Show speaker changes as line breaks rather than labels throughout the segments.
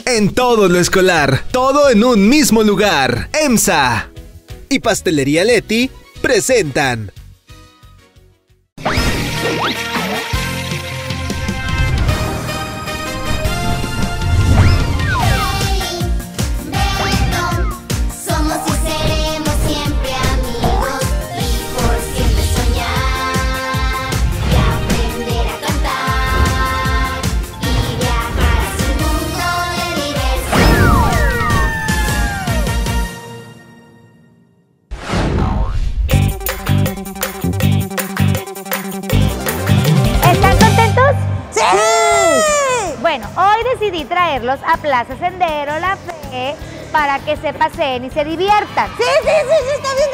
en todo lo escolar, todo en un mismo lugar. EMSA y Pastelería Leti presentan.
Bueno, hoy decidí traerlos a Plaza Sendero La Fe para que se paseen y se diviertan.
Sí, está bien.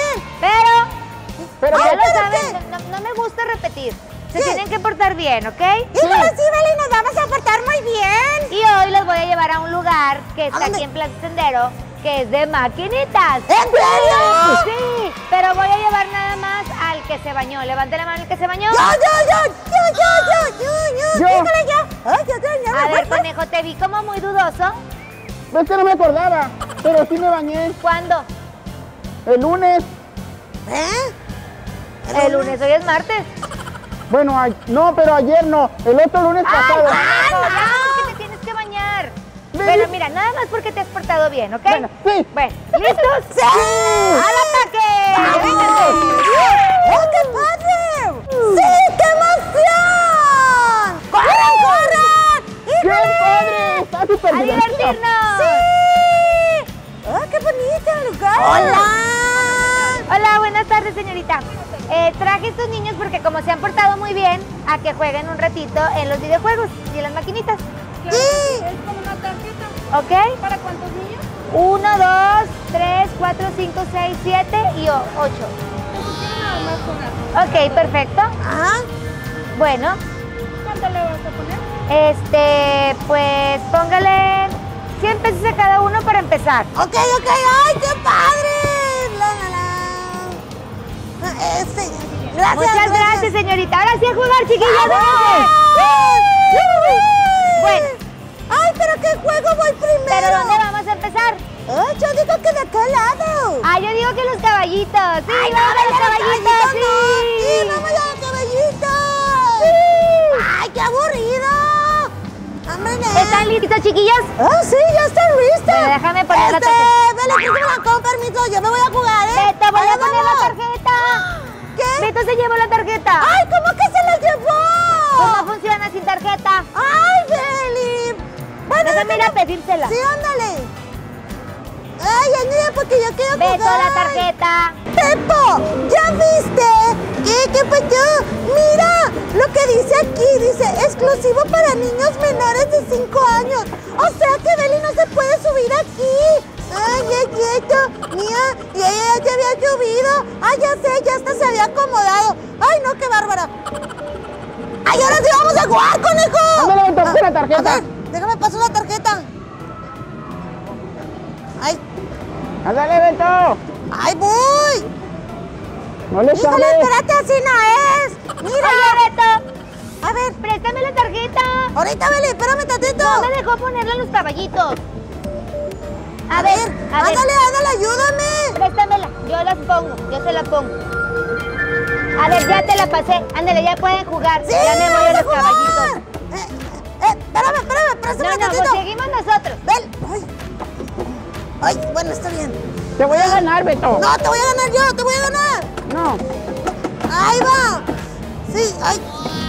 Pero ya
ay,
lo saben, no me gusta repetir. Se tienen que portar bien, ¿ok?
Híjole, sí, Beli, nos vamos a portar muy bien.
Y hoy los voy a llevar a un lugar que está aquí en Plaza Sendero, que es de maquinitas.
¿En serio?
Sí, pero voy a llevar nada más al que se bañó. Levante la mano el que se bañó.
Yo. Híjole, yo.
A ver, conejo, te vi como muy dudoso.
Es que no me acordaba, pero sí me bañé.
¿Cuándo?
El lunes.
El lunes, hoy es martes.
Bueno, no, pero ayer no. El otro lunes pasado.
Porque te tienes que bañar. Pero mira, nada más porque te has portado bien, ¿ok?
Bueno, sí.
Bueno, ¿listos?
¡Sí!
¡Al ataque! ¡Vénganse!
¡Oh, qué padre! ¡Sí, qué emoción! ¡Corran!
¡Qué padre! ¡Está súper
¡A
divertido!
divertirnos!
¡Sí! ¡Oh, qué bonito el lugar! ¡Hola!
Hola, buenas tardes, señorita. Traje estos niños porque como se han portado muy bien, a que jueguen un ratito en los videojuegos y en las maquinitas.
Sí.
Es como una tarjeta.
¿Ok?
¿Para cuántos niños?
1, 2, 3, 4, 5, 6, 7 y 8.
Nada más con eso.
Ok, perfecto.
Ajá.
Bueno,
¿Cuánto le vas a poner?
pues póngale 100 pesos a cada uno para empezar.
Ok. ¡Ay, qué padre! Gracias.
Muchas gracias, señorita. Ahora sí a jugar, chiquillos. Bueno.
¡Ay, pero qué juego voy primero!
¿Pero dónde vamos a empezar?
¡Ay, yo digo que de aquel lado!
Ah, yo digo que los caballitos. Sí,
¡Ay,
vamos a los caballitos,
sí!
sí.
¡Vamos a los caballitos! ¡Sí! ¡Ay, qué aburrido! ¡Hombre,
¿Están listos, chiquillos?
¡Ah, sí, ya están listos!
Bueno, déjame poner la tarjeta.
Vele, con permiso, yo me voy a jugar, ¿eh?
Beto, voy a
Ahí
poner la
vamos.
tarjeta.
¿Qué?
Beto se llevó la tarjeta.
¡Ay, cómo que se la llevó!
Pues no funciona sin tarjeta.
¡Ay, Beli! Bueno,
Déjame ir a pedírsela.
sí, ándale. ¡Ay, Andrea, porque yo quiero jugar!
Beto, la tarjeta.
¡Pepo! ¿Ya viste? ¿Qué pasó? ¡Mira! Lo que dice aquí, dice exclusivo para niños menores de 5 años. O sea que Beli no se puede subir aquí. ¡Ay, es cierto! Mira, y ella ya se había subido. ¡Ay, ya sé! Ya hasta se había acomodado. ¡Ay, no, qué bárbara! ¡Ay, ahora sí vamos a jugar, conejo!
Ándale, Beto, pon la tarjeta.
A ver, déjame pasar la tarjeta. ¡Ay!
¡Ándale, Beto!
¡Ay, voy!
No le
¡Híjole,
sabes.
espérate, así no es! ¡Mira!
Oye, Beto,
A ver,
préstame la tarjeta.
ahorita, Beli, espérame tantito.
No me dejó ponerla en los caballitos. A ver,
ándale, ayúdame.
préstamela. Yo las pongo, yo se la pongo. A ver, ya te la pasé. Ándale, ya pueden jugar.
Sí,
ya me voy a
vamos
los
jugar.
caballitos.
Espérame, préstame
No,
tantito.
pues seguimos nosotros.
Ven. Ay, bueno, está bien.
Te voy a ganar, Beto.
No, te voy a ganar yo, te voy a ganar.
No.
Ahí va. Sí, ay.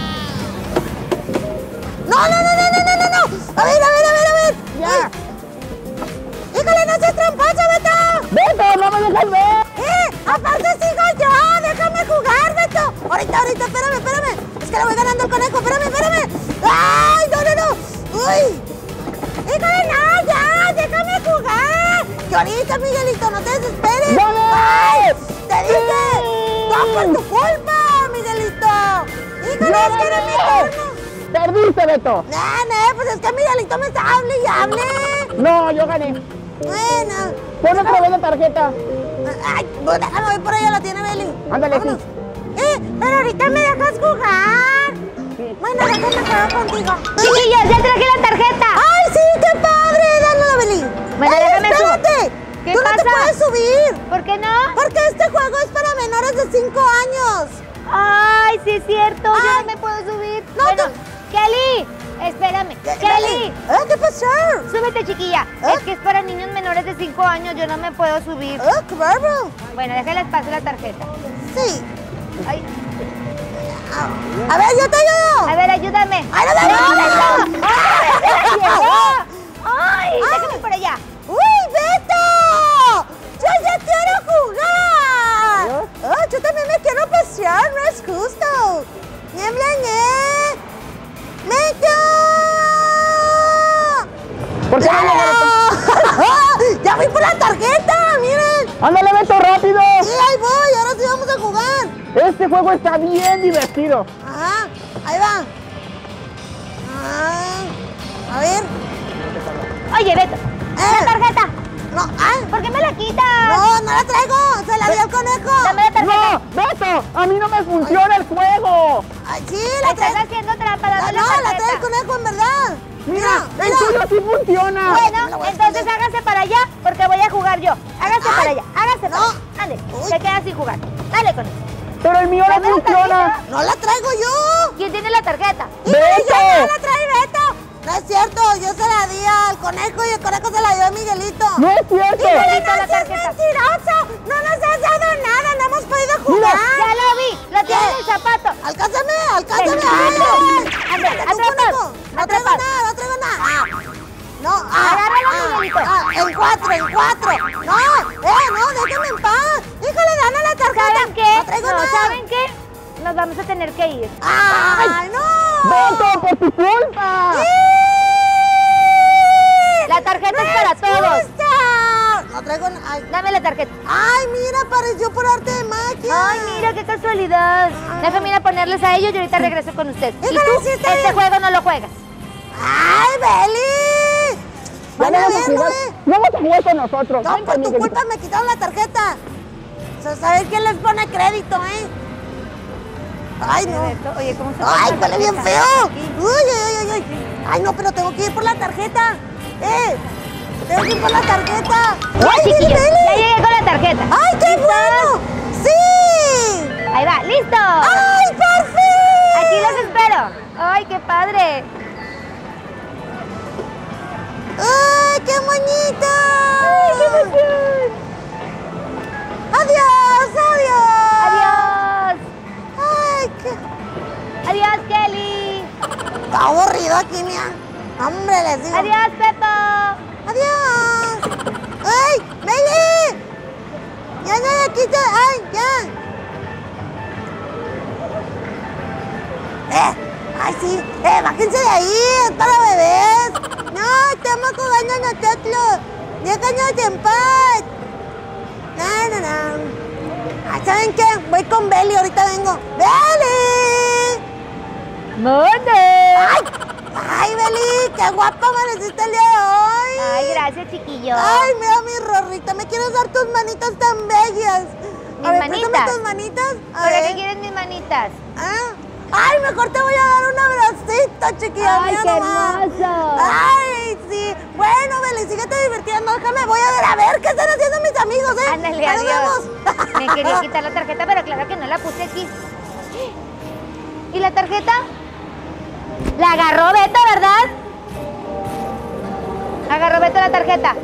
No. A ver.
Ya.
Híjole, no seas tramposo, Beto.
Beto, no me dejas ver.
Aparte sigo yo, déjame jugar, Beto. Ahorita, espérame. Es que le voy ganando al conejo, espérame. ¡Ay, no! ¡Uy! ¡Híjole, no, ya! ¡Déjame jugar! Que ahorita, Miguelito, no te desesperes.
¡Dale!
¡Ay! ¡Te dije! ¡No por tu culpa, Miguelito! ¡Híjole, es que era mi turno!
Perdiste, Beto.
Pues es que Miguelito me está hable y hable.
No, yo gané.
Bueno.
Pon otra vez la tarjeta.
Ay, pues déjame, voy por allá, la tiene Beli.
Ándale,
Vámonos. Pero ahorita me dejas jugar.
Sí.
Bueno, déjame quedar contigo.
Chiquillos, ya traje la tarjeta.
¡Ay, sí, qué padre!
¿Por qué no?
Porque este juego es para menores de 5 años.
Ay, sí es cierto, yo
Ay.
no me puedo subir.
No,
Bueno, Kelly, espérame. Kelly,
¿Qué pasó?
súbete, chiquilla.
¿Eh?
Es que es para niños menores de 5 años, yo no me puedo subir.
¡Qué bárbaro!
Bueno, déjales paso la tarjeta.
Sí.
Ay,
A ver, yo te ayudo.
a ver, ayúdame.
¡Ay, no me
¡No! ¡Ay, ¡ay! Déjame por allá.
¡Uy, Beto! ¡Yo ya quiero jugar! ¡Oh, yo también me quiero pasear! ¡No es justo! ¡Ñe! ¡Beto!
¿Por qué no me
¡Ya fui por la tarjeta! ¡Miren!
¡Ándale, Beto, rápido!
¡Sí, ahí voy! ¡Ahora sí vamos a jugar!
Este juego está bien divertido.
Ajá, ahí va. A ver.
Oye, Beto, la tarjeta.
No, ay,
¿Por qué me la quitas?
no la traigo. Se la di al conejo.
Dame la tarjeta.
¡No! ¡Beto! ¡A mí no me funciona el juego!
Ay, sí, la
Estás
traigo.
haciendo trampa, dame
No,
la
la trae el
tarjeta.
conejo en verdad.
¡Mira! ¡El tuyo sí funciona!
Bueno, entonces hágase para allá porque voy a jugar yo. Hágase
Ay,
para allá, hágase para
no.
allá. Ande,
Uy.
se queda sin jugar. Dale con eso.
¡Pero el mío no
Dame la
funciona!
tarjeta.
No la traigo yo.
¿Quién tiene la tarjeta?
¡Híjole,
¡Beto!
ya no la trae Beto! No es cierto, yo se la di al conejo y el conejo se la dio a Miguelito.
¡No es cierto!
¡Híjole,
Miguelito,
no
la
seas
tarjeta.
mentiroso! ¡No nos has dado nada! ¡No hemos podido jugar!
Ya lo vi, lo tiene en el zapato.
¡Alcánzame! ¡Alcánzame!
Ven,
¡Ay,
ven,
ay!
ande,
Ándale, tú,
atrapado,
conejo. No traigo
atrapado.
nada, no traigo nada. No,
Agárralo, Miguelito.
en cuatro. No, déjame en paz. Híjole, dame la tarjeta.
¿Saben qué?
No traigo nada.
¿saben qué? Nos vamos a tener que ir.
¡Ay, no!
¡Beto, por tu culpa!
La tarjeta es para todos.
¡Justa! No traigo nada. Ay,
Dame la tarjeta.
ay, mira, apareció por arte de magia.
Ay, mira, qué casualidad. Déjame ir a ponerles a ellos y ahorita regreso con usted. Y
Híjole,
tú,
sí está
este
bien.
juego no lo juegas.
¡Ay, Beli!
Ya
Van a
vamos a
ver,
jugar.
¿no?
Vamos a jugar con nosotros.
No,
Ven,
por tu
Miguelito.
culpa me quitaron la tarjeta. O sea, ¿sabes quién les pone crédito, Ay, no.
Oye, ¿cómo se
Ay,
pone la
huele bien
tarjeta?
feo.
Aquí.
Uy. Ay, no, pero tengo que ir por la tarjeta. Tengo que ir por la tarjeta.
Ya,
Ay,
chiquillos,
Beli.
ya llegué con la tarjeta.
Ay, qué bueno. Sí.
Ahí va, ¡listo!
Ay, por fin.
Aquí los espero. ¡Ay, qué padre!
Ay, qué bonito.
¡Ay, qué emoción!
Adiós.
¡Adiós!
Ay, qué...
¡Adiós, Kelly!
Está aburrido aquí, mira. Hombre, les digo.
¡Adiós, Pepo!
Adiós. ¡Ay, Beli! Ya no le quito. ¡Ay, ya! ¡Ay, sí! ¡Bájense de ahí! ¡Es para bebés! ¡No! ¡Estamos jugando nosotros! ¡Déjanos en paz! No. Ay, ¿saben qué? Voy con Beli, ahorita vengo. ¡Beli!
¡Mande!
¡Ay, Beli! ¡Qué guapa amaneciste el día de hoy!
Ay, gracias, chiquillo.
¡Ay, mira mi Rorrita! ¿Me quieres dar tus manitas tan bellas?
¿Mis
A ver,
manitas?
préstame tus manitas. A
¿Para
ver.
qué quieres mis manitas?
¿Ah? ¡Ay, mejor te voy a dar un abracito, chiquilla!
¡Ay,
mira
qué
nomás.
hermoso!
¡Ay, sí! Bueno, Beli, síguete divirtiendo. Déjame, voy a ver qué están haciendo mis amigos,
Ándale,
Ahí nos
adiós.
vemos.
Me quería quitar la tarjeta, pero claro que no la puse aquí. ¿Y la tarjeta? La agarró Beto, ¿verdad? Agarró Beto la tarjeta.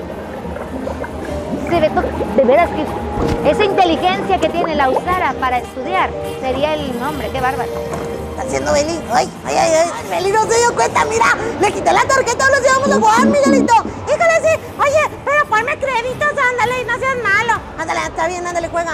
Sí, Beto, de veras que esa inteligencia que tiene la usara para estudiar sería el nombre, qué bárbaro.
¿Qué está haciendo Beli? ¡Ay! Beli no se dio cuenta, mira. Le quité la tarjeta, ahora sí vamos a jugar, Miguelito. Híjole, sí. Oye, pero ponme créditos, ándale, no seas malo. Ándale, está bien, ándale, juega.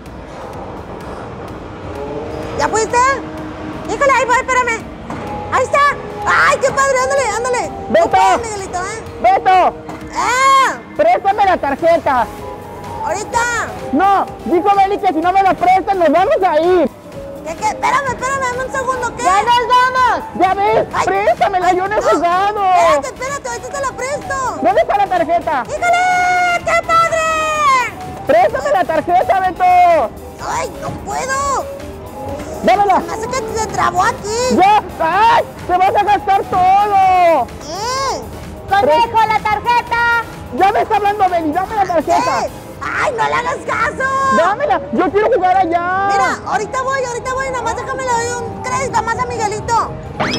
¿Ya fuiste? Híjole, ahí voy, espérame. Ahí está. ¡Ay, qué padre! Ándale.
Beto.
No puedes, Miguelito,
¡Beto! ¡Préstame la tarjeta!
Ahorita.
No, dijo Beli que si no me la prestan nos vamos a ir.
¿Qué? Espérame, dame un segundo, ¿qué?
¡Ya nos vamos!
¿Ya ves?
Ay,
¡Préstamela! ¡Yo no he jugado!
Espérate, ahorita te la presto.
¿Dónde está la tarjeta?
¡Híjole! ¡Qué padre!
¡Préstame la tarjeta, Beto!
¡Ay, no puedo!
¡Dámela!
Me hace que se trabó aquí.
¡Ya! ¡Ay! ¡Te vas a gastar todo!
¡Conejo, la tarjeta!
¡Ya me está hablando Beli! ¡Dame la tarjeta!
¡Ay, no le hagas caso!
Dámela, yo quiero jugar allá.
Mira, ahorita voy, nada más déjame le doy un crédito más a Miguelito.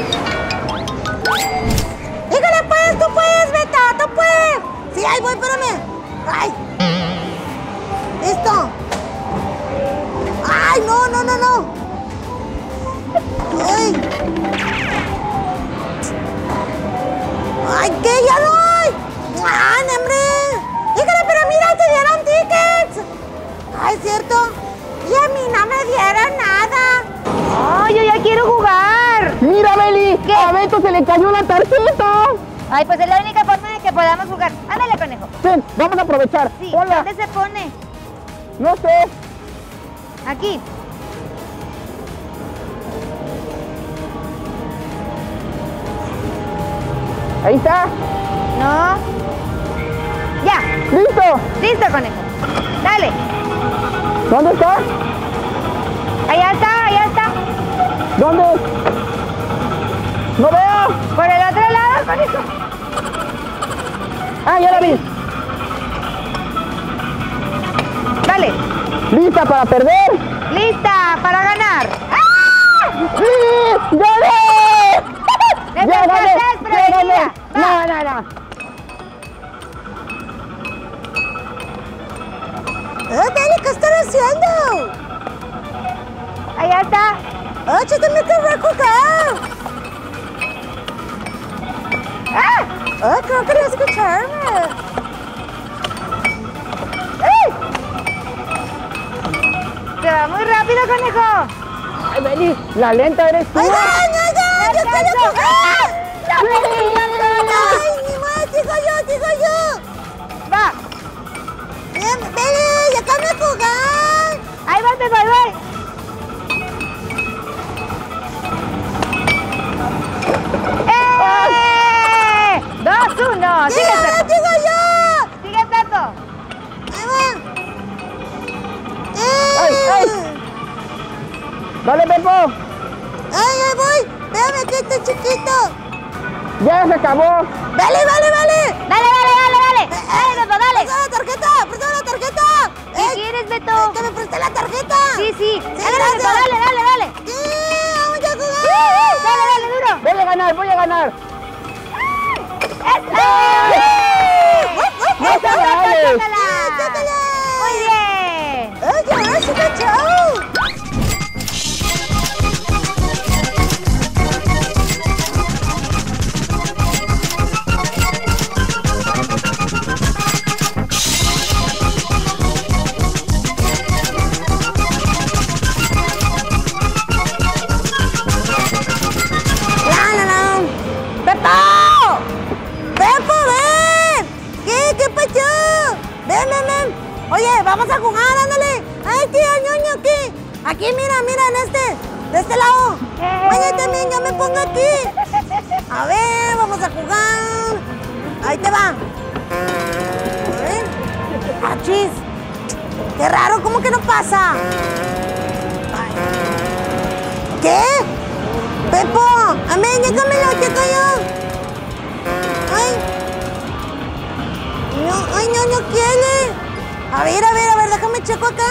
¡Híjole, pues! ¡Tú puedes, Beta! ¡Tú puedes! Sí, ahí voy, espérame. ¡Ay! ¡Listo! ¡Ay, no! ¡Ay! ¡Ay, qué! ¡Ya no hay! ¡Ah, hombre! ¡Híjole, pero mira, te dieron tickets! ¡Ay, cierto! Y a mí no me dieron nada.
¡Ay, yo ya quiero jugar!
Mira, Beli,
¿Qué?
a Beto se le cayó la tarjeta.
Ay, pues es la única forma de que podamos jugar. Ándale, conejo.
Ven, vamos a aprovechar.
Sí,
Hola.
¿dónde se pone?
No sé.
Aquí.
Ahí está.
No. Ya.
¡Listo!
Listo, conejo. Dale.
¿Dónde está?
Allá está.
¿Dónde? ¡No veo!
Por el otro lado, conejo.
¡Ah, ya la vi!
Dale.
¿Lista para perder?
Lista para ganar. ¡Ah!
¡Sí! ¡Gané!
¡Me pasaste desprevenida! Va.
No.
Beli, ¿qué están haciendo?
Allá está.
¡Ay, yo también quiero jugar!
¡Ah!
¡Ay, creo que no escucharme!
Se va muy rápido, conejo.
¡Ay, Beli! ¡La lenta eres tú!
¡Oigan! ¡Yo quiero jugar!
¡Ay,
¡Ay, ni más! ¡Digo yo!
va!
Bien, Beli, ya cambia a jugar.
Ahí va, Pepo, ahí va. ¡Eh! 2-1. Sigue, Pepo.
¡Digo yo!
Sigue, Pepo.
Ahí va.
¡Ay! ¡Dale, Pepo!
Ahí voy! ¡Véame que este chiquito!
¡Ya se acabó!
¡Vale!
Dale. Dale, Pepo, dale.
¡Presta la tarjeta!
¿Qué quieres, Beto?
¡Que me preste la tarjeta!
Sí. Dale,
gracias.
Pepo, dale.
¡Sí! ¡Vamos a jugar!
Dale, duro.
Voy a ganar.
¡Eso!
¡No te vales!
¡Sácala! Muy bien.
¡Ay, ahora sí que chao! ¡Pepo, ven! ¿Qué pasó? Ven. Oye, vamos a jugar, ándale. Ay, tío, ñoño, aquí. Aquí, mira, de este lado. Oye, también, yo me pongo aquí. A ver, vamos a jugar. Ahí te va. A ver. ¡Achis! ¡Qué raro! ¿Cómo que no pasa? Ay. ¿Qué? ¡Pepo! ¡Amén! ¡Llégamelo, chico yo! ¡Ay! No quiere! A ver, déjame checo acá.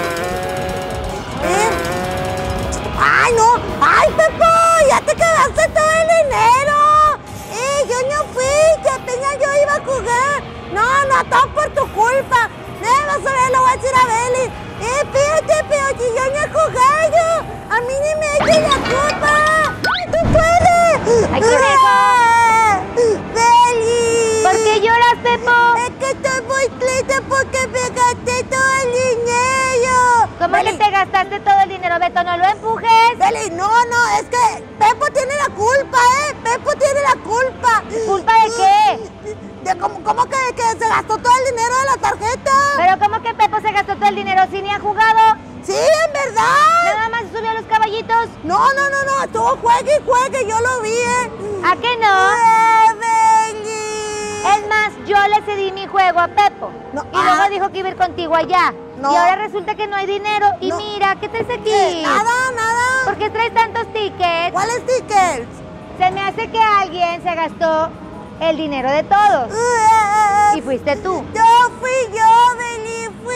A ver. ¡Ay, no! ¡Ay, Pepo! ¡Ya te quedaste todo el dinero! Yo no fui, que apenas yo iba a jugar. No, todo por tu culpa. Vas a ver, lo voy a decir a Beli. Fíjate, pero si yo no he jugado, a mí ni me eches la culpa. ¡Tú puedes!
¡Ay, conejo!
¡Beli!
¿Por qué lloras, Pepo?
Es que estoy muy triste porque me gasté todo el dinero.
¿Cómo
Beli,
que te gastaste todo el dinero, Beto? ¡No lo empujes!
Beli, no, es que Pepo tiene la culpa, Pepo tiene la culpa.
¿Culpa de qué?
¿Cómo que se gastó todo el dinero de la tarjeta?
¿Pero cómo que Pepo se gastó todo el dinero si ni ha jugado?
Sí, en verdad.
¿Nada más subió a los caballitos?
No, estuvo juegue, yo lo vi,
¿A qué no?
Beli.
Es más, yo le cedí mi juego a Pepo.
No,
Y luego dijo que iba a ir contigo allá.
No.
Y ahora resulta que no hay dinero. Y
No.
mira, ¿qué traes aquí?
Nada.
¿Por qué traes tantos tickets?
¿Cuáles tickets?
Se me hace que alguien se gastó el dinero de todos. Y fuiste tú.
Fui yo, Beli,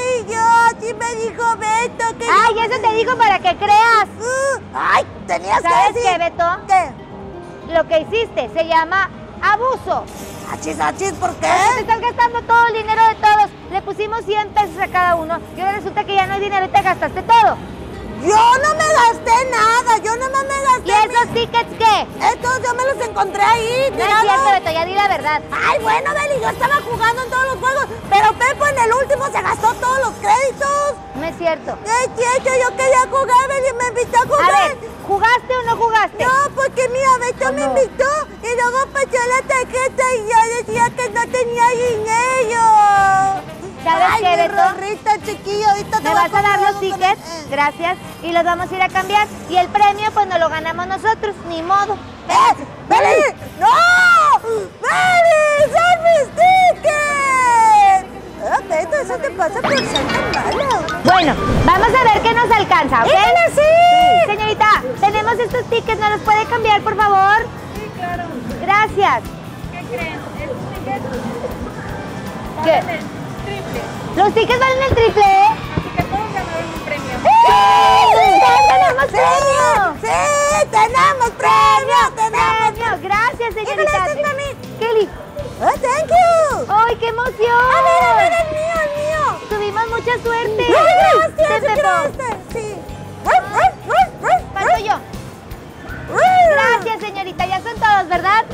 Así me dijo Beto que...
Ay, eso te digo para que creas.
Ay, tenías que
¿Sabes
decir...
qué, Beto?
¿Qué?
Lo que hiciste se llama abuso.
Achis, ¿por qué?
Te estás gastando todo el dinero de todos. Le pusimos 100 pesos a cada uno y ahora resulta que ya no hay dinero y te gastaste todo.
Yo no me gasté nada, yo nomás me gasté...
¿Y esos tickets qué?
Estos yo me los encontré ahí,
No es cierto, Beto, ya di la verdad.
Ay, bueno, Beli, yo estaba jugando en todos los juegos, pero Pepo en el último se gastó todos los créditos.
No es cierto.
Es cierto, yo quería jugar, Beli, me invitó a jugar.
A ver, ¿jugaste o no jugaste?
No, porque mira, Beto me invitó y luego pasó la tarjeta y yo decía que no tenía dinero.
¿Sabes
Ay,
qué,
mi
Beto?
Rorrita, chiquillo, ahorita te
Me
voy a
vas a dar
comprar
los
algo con-
tickets, gracias, y los vamos a ir a cambiar. Y el premio, pues, nos lo ganamos nosotros, ni modo.
¡Beli! ¡No! ¡Beli! ¡Son mis tickets! Beto, eso te pasa por ser tan malo.
Bueno, vamos a ver qué nos alcanza, ¿ok?
¡Dígale sí!
Señorita, tenemos estos tickets, ¿nos los puede cambiar, por favor?
Sí, claro.
Gracias.
¿Qué creen? Estos tickets
¿Qué?
valen el triple.
¿Los tickets valen el triple?
Así que todos ganaron un premio.
¡Sí! ¡Tenemos premio!
¡Sí! ¡Tenemos premio! ¡Tenemos
¡Premio! Gracias, señorita.
Híjole, este es para mí.
Kelly.
¡Oh, thank you!
¡Ay, qué emoción!
A ver, el mío, el mío.
Tuvimos mucha suerte.
¡Ay, gracias!
Te
yo
Pepo.
quiero este. Sí.
Falto yo. Gracias, señorita. Ya son todos, ¿verdad?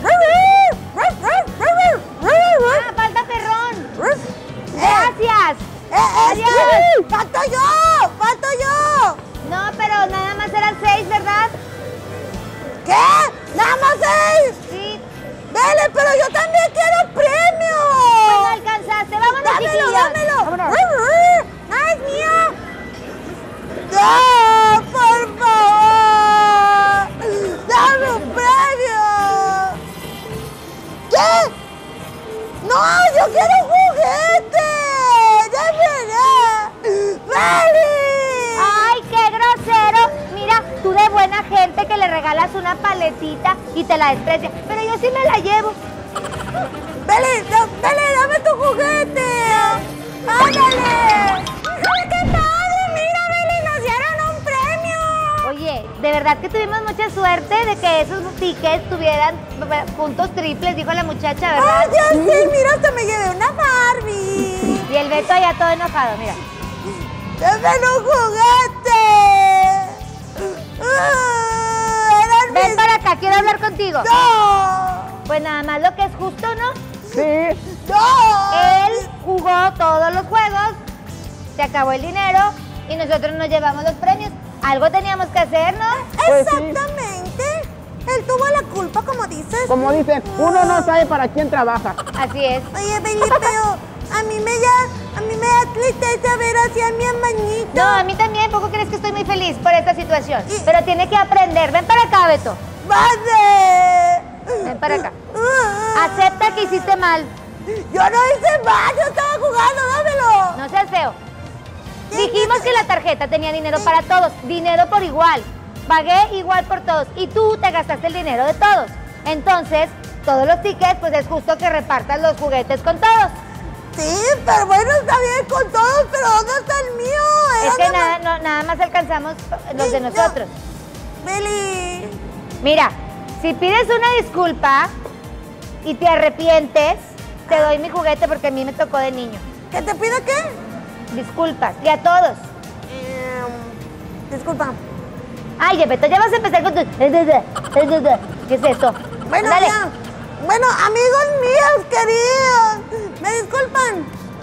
Ah, falta Perrón. Gracias. Adiós.
¡Falto yo! ¡Falto yo!
No, pero nada más eran 6, ¿verdad?
¿Qué? ¡Nada más 6!
Sí.
¡Dele, pero yo también quiero premio!
Pues no alcanzaste. Vámonos,
¡Dámelo,
chiquillos.
dámelo! ¡Ah, es mío! ¡No, por favor! ¡Dame un premio! ¿Qué? ¡No, yo quiero un juguete! ¡Dame! ¡Vale!
¡Ay, qué grosero! Mira, tú de buena gente que le regalas una paletita y te la desprecia. Pero yo sí me la llevo.
¡Beli, dale, dame tu juguete! ¡Ándale! ¡Qué padre! ¡Mira, Beli, nos dieron un premio!
Oye, de verdad que tuvimos mucha suerte de que esos tickets tuvieran puntos triples, dijo la muchacha, ¿verdad?
¡Ay, ya sí! ¡Mira, hasta me llevé una Barbie!
Y el Beto allá todo enojado, mira.
¡Dame un juguete! ¡Eran
Ven
mis...
para acá, quiero hablar contigo.
¡No!
Pues nada más lo que es justo, ¿no?
Sí.
¡No!
Él jugó todos los juegos, se acabó el dinero y nosotros nos llevamos los premios. Algo teníamos que hacer, ¿no?
Pues sí.
Exactamente. Él tuvo la culpa, como dices.
Como dicen, uno no sabe para quién trabaja.
Así es.
Oye, Beli, pero a mí me da tristeza ver hacia mi hermanito.
No, a mí también, ¿poco crees que estoy muy feliz por esta situación?
Y-
Pero tiene que aprender. Ven para acá, Beto.
¡Vale!
Ven para acá. Acepta que hiciste mal.
Yo no hice mal, yo estaba jugando, dámelo.
No seas feo. Dijimos que la tarjeta tenía dinero para todos, dinero por igual. Pagué igual por todos y tú te gastaste el dinero de todos. Entonces, todos los tickets, pues es justo que repartas los juguetes con todos.
Sí, pero bueno, está bien con todos, pero ¿dónde está el mío?
Es que
Era
nada más alcanzamos los de
Sí, no.
nosotros.
Beli.
Mira, si pides una disculpa y te arrepientes, te doy mi juguete porque a mí me tocó de niño.
¿Que te pido qué?
Disculpas, y a todos.
Disculpa.
Ay, Beto, ya vas a empezar con tu... ¿Qué es eso?
Bueno,
Dale.
ya. Bueno, amigos míos, queridos. ¿Me disculpan?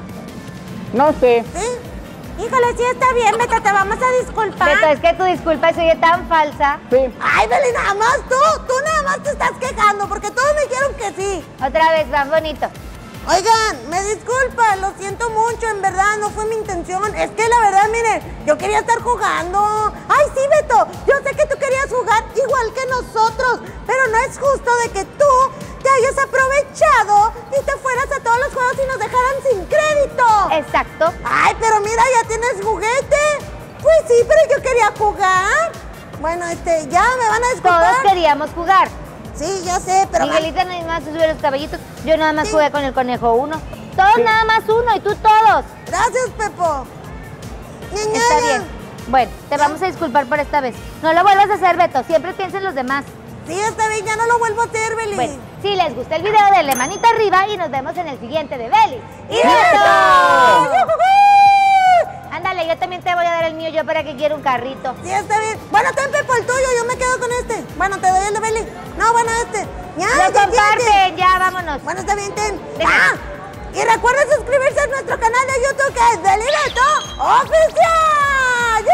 No sé.
¿Sí? Híjole, sí está bien, Beto, te vamos a disculpar.
Beto, es que tu disculpa se oye tan falsa.
Sí.
Ay, Beli, nada más tú nada más te estás quejando porque todos me dijeron que sí.
Otra vez, más bonito.
Oigan, me disculpa, lo siento mucho, en verdad, no fue mi intención. Es que la verdad, miren, yo quería estar jugando. Ay, sí, Beto, yo sé que tú querías jugar igual que nosotros, pero no es justo de que tú te hayas aprovechado y te fueras a todos los juegos y nos dejaran sin crédito.
Exacto.
Ay, pero mira, ya tienes juguete. Pues sí, pero yo quería jugar. Bueno, ya me van a disculpar.
Todos queríamos jugar.
Sí, yo sé, pero...
Miguelita nada más se sube los caballitos. Yo nada más
Sí.
jugué con el conejo 1. Todos nada más uno y tú todos.
Gracias, Pepo.
Está bien. Bueno, te vamos a disculpar por esta vez. No lo vuelvas a hacer, Beto. Siempre piensa en los demás.
Sí, está bien, ya no lo vuelvo a hacer, Beli.
Bueno, si les gusta el video, denle manita arriba y nos vemos en el siguiente de Beli
¡Y Beto!
Ándale, yo también te voy a dar el mío, yo para que quiero un carrito.
Sí, está bien. Bueno, ten, Pepo, el tuyo, yo me quedo con este. Bueno, te doy el de Beli. No, bueno, este. Ya,
Lo comparten, ya, vámonos.
Bueno, está bien, ten.
Deja.
Y recuerden suscribirse a nuestro canal de YouTube, que es Beli Beto Oficial.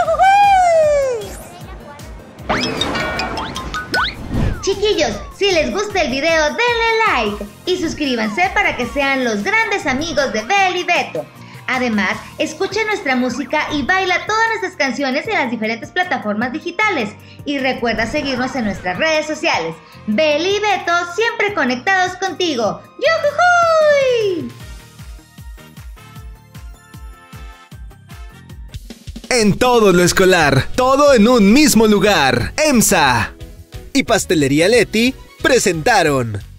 Chiquillos, si les gusta el video, denle like y suscríbanse para que sean los grandes amigos de Beli Beto. Además, escucha nuestra música y baila todas nuestras canciones en las diferentes plataformas digitales. Y recuerda seguirnos en nuestras redes sociales. Beli y Beto, siempre conectados contigo. ¡Yujujuy!
En todo lo escolar, todo en un mismo lugar. EMSA y Pastelería Leti presentaron